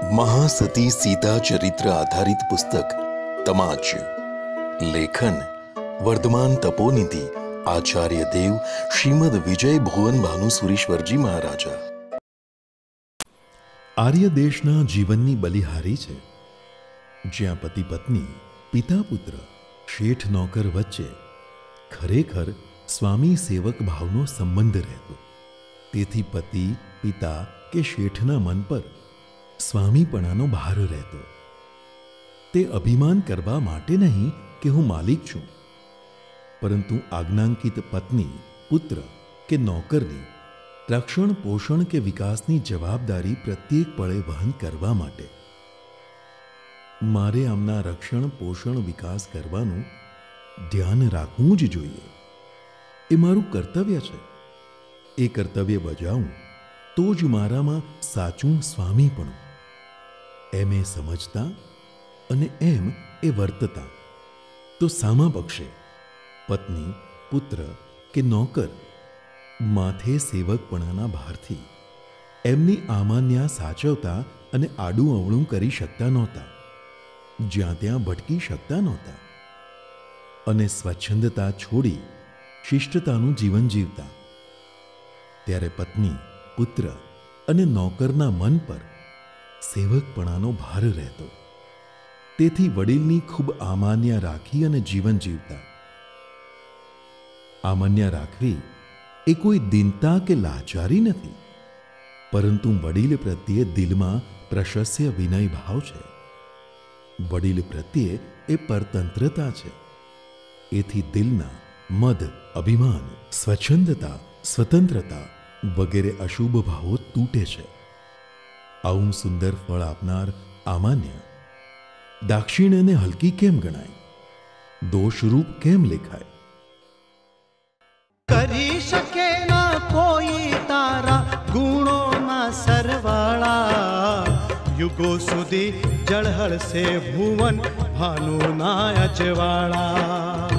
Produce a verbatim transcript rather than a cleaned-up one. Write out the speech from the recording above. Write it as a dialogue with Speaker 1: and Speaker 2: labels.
Speaker 1: महासती सीता चरित्र आधारित पुस्तक तमाच। लेखन वर्धमान तपोनिधि आचार्य देव श्रीमद विजय भुवन भानुसुरेश्वर जी महाराजा।
Speaker 2: आर्य देशना जीवननी बलिहारी छे, ज्यां पति पत्नी पिता पुत्र शेठ नौकर वच्चे खरेखर स्वामी सेवक भावनो संबंध रहेतो। तेथी पति पिता के शेठना मन पर स्वामीपणानो भार रहेतो। ते अभिमान करवा माटे नहीं कि हूँ मालिक छूं, परंतु आज्ञांकित पत्नी पुत्र के नौकरनी रक्षण पोषण के विकासनी जवाबदारी प्रत्येक पड़े वहन करवा माटे। मारे आमना रक्षण पोषण विकास करवानुं ध्यान राखवुं ज जोईए। ए मारुं कर्तव्य छे। ए कर्तव्य बजावुं तो ज मारामां साचुं स्वामीपणुं। एम ए समझता अने एम ए वर्तता तो सामा पक्षे पत्नी पुत्र के नौकर माथे सेवकपणाना भारथी एमनी आमान्या साचवता अने आडू अवळुं करी शकता नहोता, ज्यां त्यां भटकी शकता नहोता अने स्वच्छंदता छोड़ी शिष्टतानुं जीवन जीवता। त्यारे पत्नी पुत्र अने नौकरना मन पर सेवकपणानो भार रहेतो। तेथी वडीलनी खूब आमान्या राखी अने जीवन जीवता। आमान्या राखवी ए कोई दीनता के लाचारी नथी, परंतु वडील प्रत्ये दिलमां प्रशस्य विनय भाव छे। वडील प्रत्ये ए परतंत्रता छे। एथी दिलना मद अभिमान स्वच्छंदता स्वतंत्रता वगैरे अशुभ भावो तूटे छे। आवुं सुंदर फळ आपनार आमान्य दाक्षिण्यने हलकी केम गणाय, दोषरूप केम लेखाय?
Speaker 3: करी शके ना कोई तारा गुणों ना सरवाला। युगो सुधी जळहळ से भुवन भानु ना अजवाड़ा।